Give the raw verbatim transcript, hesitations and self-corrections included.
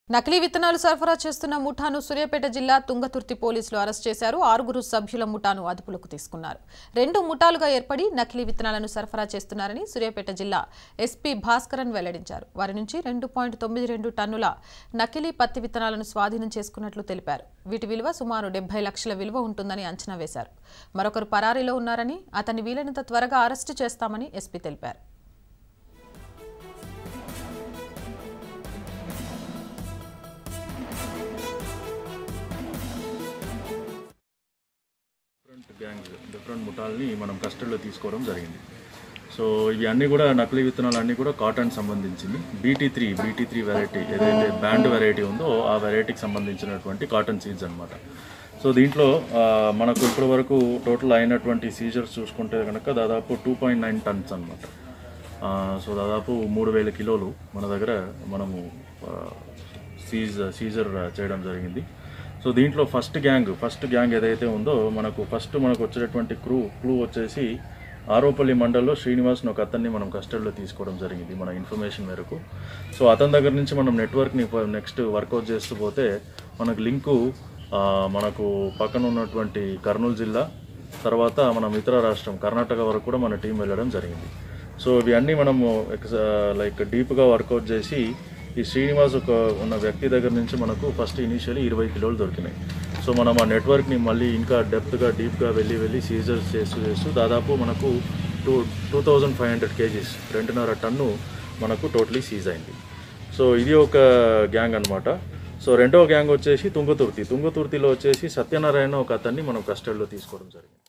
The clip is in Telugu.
నకిలీ విత్తనాలు సరఫరా చేస్తున్న ముఠాను సూర్యాపేట జిల్లా తుంగతుర్తి పోలీసులు అరెస్ట్ చేశారు. ఆరుగురు సభ్యుల ముఠాను అదుపులోకి తీసుకున్నారు. రెండు ముఠాలుగా ఏర్పడి నకిలీ విత్తనాలను సరఫరా చేస్తున్నారని సూర్యాపేట జిల్లా ఎస్పీ భాస్కరన్ వెల్లడించారు. వారి నుంచి రెండు పాయింట్ తొమ్మిది రెండు టన్నుల నకిలీ పత్తి విత్తనాలను స్వాధీనం చేసుకున్నట్లు తెలిపారు. వీటి విలువ సుమారు డెబ్బై లక్షల విలువ ఉంటుందని అంచనా వేశారు. మరొకరు పరారీలో ఉన్నారని, అతన్ని వీలైనంత త్వరగా అరెస్టు చేస్తామని ఎస్పీ తెలిపారు. గ్యాంగ్స్ డిఫరెంట్ ముఠాలని మనం కస్టడీలో తీసుకోవడం జరిగింది. సో ఇవి అన్నీ కూడా నకిలీ విత్తనాలు అన్నీ కూడా కాటన్ సంబంధించింది. BT three BT three variety ఏదైతే బ్యాండ్ వెరైటీ ఉందో ఆ వెరైటీకి సంబంధించినటువంటి కాటన్ సీడ్స్ అనమాట. సో దీంట్లో మనకు ఇప్పటి వరకు టోటల్ అయినటువంటి సీజర్స్ చూసుకుంటే కనుక దాదాపు టూ పాయింట్ నైన్ టన్స్ అనమాట. సో దాదాపు మూడు వేల కిలోలు మన దగ్గర మనము సీజ్ సీజర్ చేయడం జరిగింది. సో దీంట్లో ఫస్ట్ గ్యాంగ్ ఫస్ట్ గ్యాంగ్ ఏదైతే ఉందో మనకు ఫస్ట్ మనకు వచ్చేటటువంటి క్రూ క్లూ వచ్చేసి ఆరోపల్లి మండల్లో శ్రీనివాస్ని ఒక అతన్ని మనం కస్టడీలో తీసుకోవడం జరిగింది మన ఇన్ఫర్మేషన్ మేరకు. సో అతని దగ్గర నుంచి మనం నెట్వర్క్ని నెక్స్ట్ వర్కౌట్ చేస్తూ పోతే మనకు లింకు మనకు పక్కన ఉన్నటువంటి కర్నూలు జిల్లా తర్వాత మనం ఇతర రాష్ట్రం కర్ణాటక వరకు కూడా మన టీం వెళ్ళడం జరిగింది. సో ఇవన్నీ మనము లైక్ డీప్గా వర్కౌట్ చేసి ఈ శ్రీనివాస్ ఒక ఉన్న వ్యక్తి దగ్గర నుంచి మనకు ఫస్ట్ ఇనీషియల్లీ ఇరవై కిలోలు దొరికినాయి. సో మనం ఆ నెట్వర్క్ని మళ్ళీ ఇంకా డెప్త్గా డీప్గా వెళ్ళి వెళ్ళి సీజర్స్ చేస్తూ చేస్తూ దాదాపు మనకు two two thousand five hundred KGs రెండున్నర టన్ను మనకు టోటలీ సీజ్ అయింది. సో ఇది ఒక గ్యాంగ్ అనమాట. సో రెండవ గ్యాంగ్ వచ్చేసి తుంగతుర్తి తుంగతుర్తిలో వచ్చేసి సత్యనారాయణ ఒక అతన్ని మనం కస్టడీలో తీసుకోవడం జరిగింది.